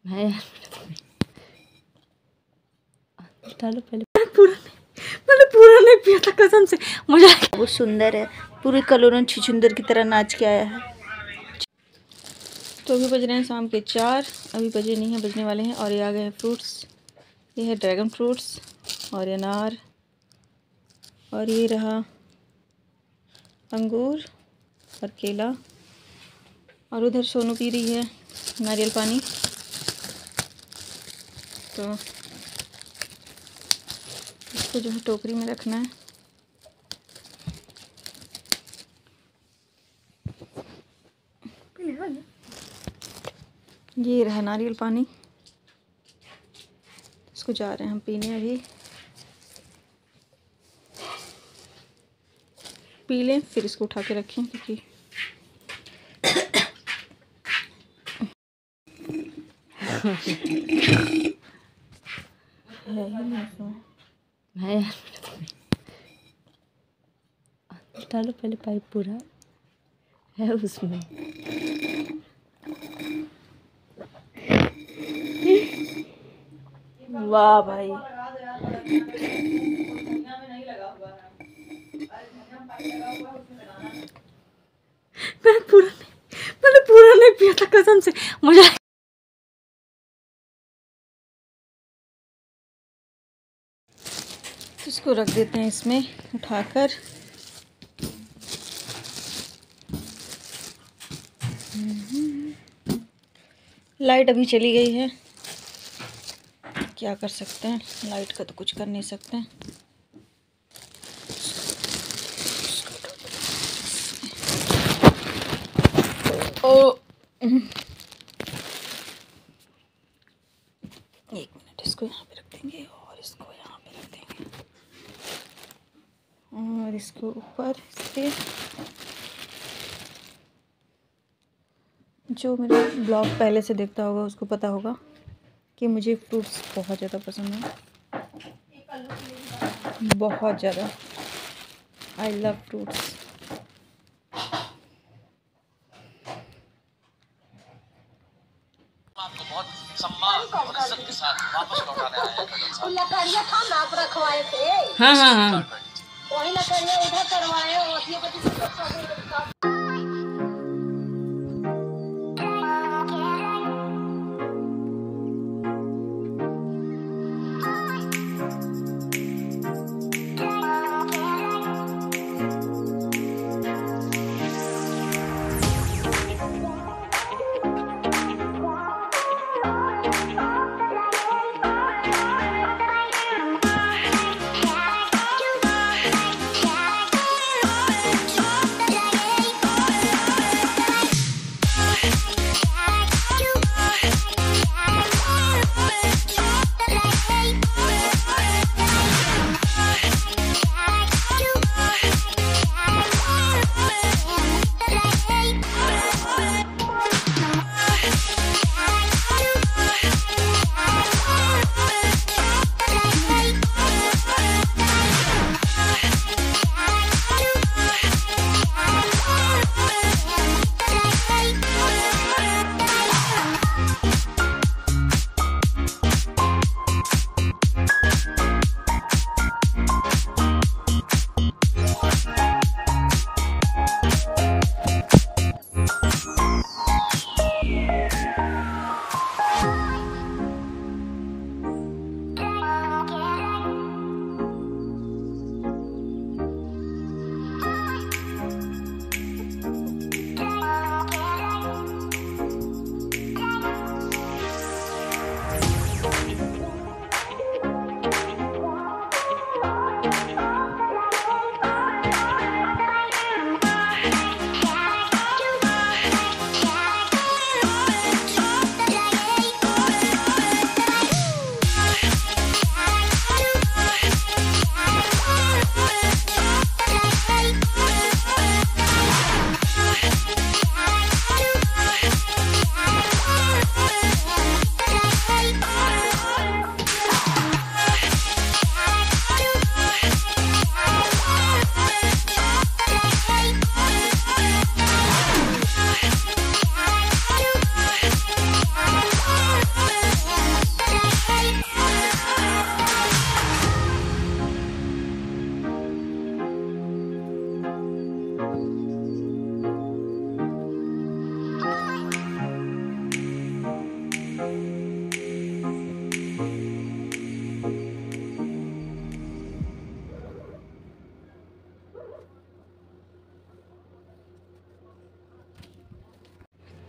है यार, डालो पहले। पूरा नहीं पिया था कसम से मुझे। बहुत सुंदर है, पूरी कलोरन छुछुंदर की तरह नाच के आया है। तो अभी बज रहे हैं शाम के 4, अभी बजे नहीं है, बजने वाले हैं। और ये आ गए हैं फ्रूट्स। ये है ड्रैगन फ्रूट्स और अनार, और ये रहा अंगूर और केला। और उधर सोनू पी रही है नारियल पानी। तो इसको जो है टोकरी में रखना है। ये रहा नारियल पानी, इसको जा रहे हैं हम पीने। अभी पी लें फिर इसको उठा के रखें, क्योंकि है यार। डालो पहले, पाइप पूरा है उसमें। वाह भाई, मैंने पूरा नहीं पिया था कसम से मुझे। इसको रख देते हैं इसमें उठाकर। लाइट अभी चली गई है, क्या कर सकते हैं, लाइट का तो कुछ कर नहीं सकते हैं। ओ एक मिनट, इसको यहाँ पे रख देंगे और इसको यहाँ पे रख देंगे और इसको ऊपर से। जो मेरा ब्लॉग पहले से देखता होगा उसको पता होगा कि मुझे फ्रूट्स बहुत ज़्यादा पसंद है, बहुत ज़्यादा। I love fruits. आपको बहुत सम्मान और इज्जत के साथ वापस लौटाने आए हैं। लकड़िया था नाप रखवाए थे। हाँ। वही लकड़िया उधर करवाए और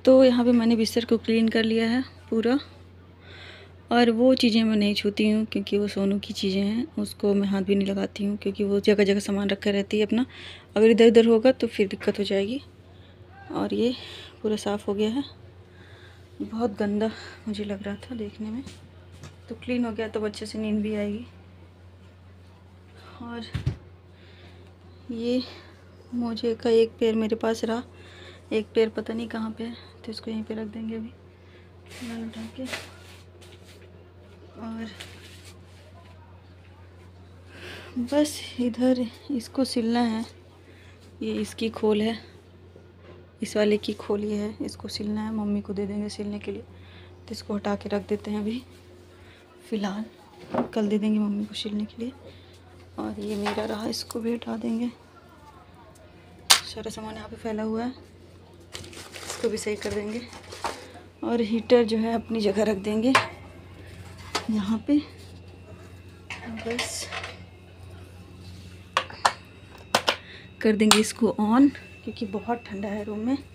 तो यहाँ पे मैंने बिस्तर को क्लीन कर लिया है पूरा, और वो चीज़ें मैं नहीं छूती हूँ क्योंकि वो सोनू की चीज़ें हैं, उसको मैं हाथ भी नहीं लगाती हूँ क्योंकि वो जगह जगह सामान रखा रहती है अपना, अगर इधर उधर होगा तो फिर दिक्कत हो जाएगी। और ये पूरा साफ़ हो गया है, बहुत गंदा मुझे लग रहा था देखने में, तो क्लीन हो गया तो अच्छे से नींद भी आएगी। और ये मोजे का एक पैर मेरे पास रहा, एक पैर पता नहीं कहाँ पे है, तो इसको यहीं पे रख देंगे अभी फिलहाल उठा के। और बस इधर इसको सिलना है, ये इसकी खोल है, इस वाले की खोल ये है, इसको सिलना है, मम्मी को दे देंगे सिलने के लिए, तो इसको हटा के रख देते हैं अभी फ़िलहाल, कल दे देंगे मम्मी को सिलने के लिए। और ये मेरा रहा, इसको भी हटा देंगे, सारा सामान यहाँ पे फैला हुआ है, इसको भी सही कर देंगे। और हीटर जो है अपनी जगह रख देंगे यहाँ पे, बस कर देंगे इसको ऑन क्योंकि बहुत ठंडा है रूम में।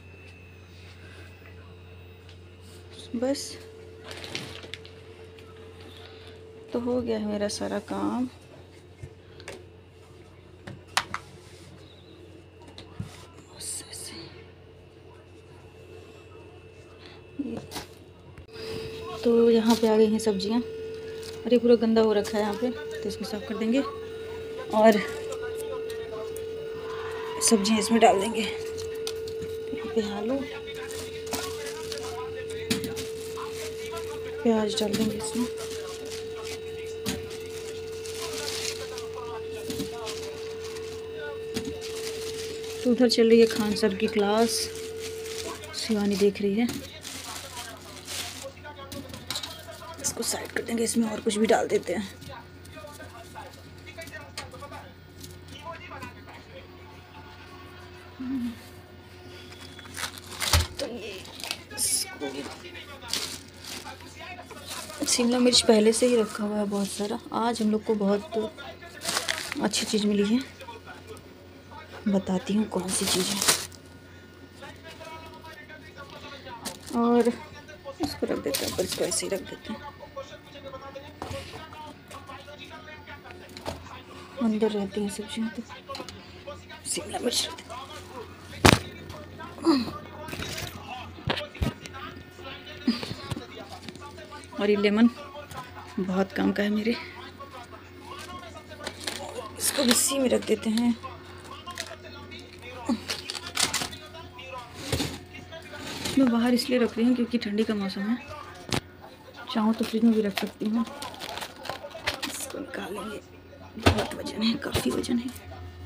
बस तो हो गया है मेरा सारा काम। तो यहाँ पे आ गई हैं सब्जियाँ, और ये पूरा गंदा हो रखा है यहाँ पे, तो इसको साफ़ कर देंगे और सब्जियाँ इसमें डाल देंगे। यहाँ पे आलू प्याज डाल देंगे इसमें, तो उधर चल रही है खान सर की क्लास, शिवानी देख रही है, इसको साइड कर देंगे, इसमें और कुछ भी डाल देते हैं। तो ये शिमला मिर्च पहले से ही रखा हुआ है बहुत सारा, आज हम लोग को बहुत अच्छी चीज़ मिली है, बताती हूँ कौन सी चीज़ है। और इसको रख देते हैं, पर इसको ऐसे ही रख देते हैं, अंदर रहती हैं सब्जियाँ, तो शिमला मिर्च रख देते हैं। और ये लेमन बहुत काम का है मेरे, इसको भी इसी में रख देते हैं। मैं बाहर इसलिए रख रही हूँ क्योंकि ठंडी का मौसम है, चाहूँ तो फ्रिज में भी रख सकती हूँ। इसको निकालेंगे, बहुत वजन है, काफ़ी वजन है।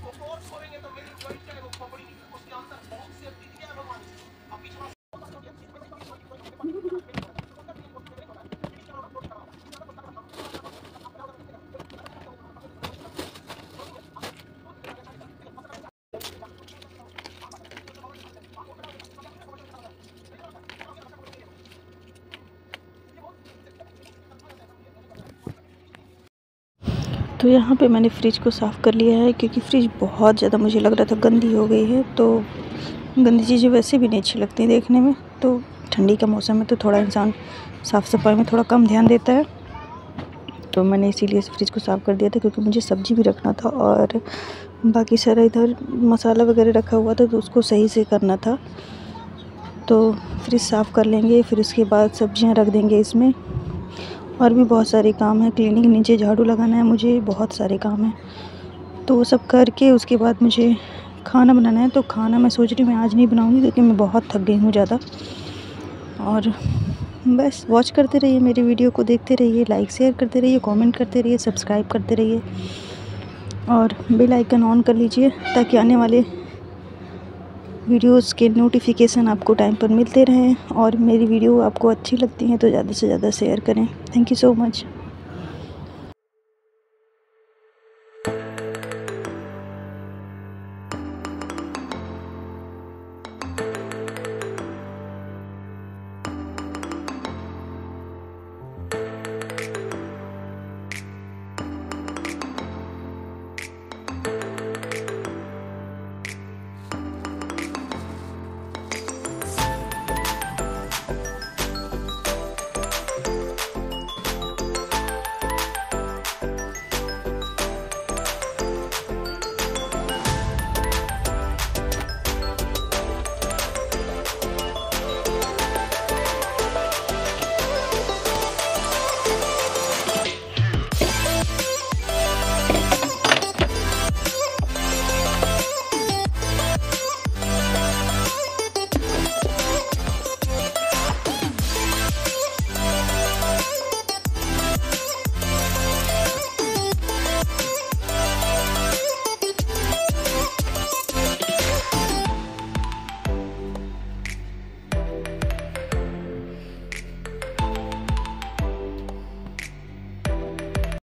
तो यहाँ पे मैंने फ्रिज को साफ़ कर लिया है क्योंकि फ्रिज बहुत ज़्यादा मुझे लग रहा था गंदी हो गई है, तो गंदी चीज़ें वैसे भी नहीं अच्छी लगती देखने में, तो ठंडी का मौसम है तो थोड़ा इंसान साफ़ सफाई में थोड़ा कम ध्यान देता है, तो मैंने इसीलिए फ्रिज को साफ़ कर दिया था क्योंकि मुझे सब्ज़ी भी रखना था और बाकी सारा इधर मसाला वगैरह रखा हुआ था तो उसको सही से करना था। तो फ्रिज साफ़ कर लेंगे, फिर उसके बाद सब्ज़ियाँ रख देंगे इसमें, और भी बहुत सारे काम हैं, क्लीनिंग नीचे झाड़ू लगाना है, मुझे बहुत सारे काम हैं, तो वो सब करके उसके बाद मुझे खाना बनाना है। तो खाना मैं सोच रही हूँ मैं आज नहीं बनाऊँगी क्योंकि मैं बहुत थक गई हूँ ज़्यादा। और बस वॉच करते रहिए, मेरी वीडियो को देखते रहिए, लाइक शेयर करते रहिए, कमेंट करते रहिए, सब्सक्राइब करते रहिए और बेल आइकन ऑन कर लीजिए ताकि आने वाले वीडियोस के नोटिफिकेशन आपको टाइम पर मिलते रहें। और मेरी वीडियो आपको अच्छी लगती हैं तो ज़्यादा से ज़्यादा शेयर करें। Thank you so much.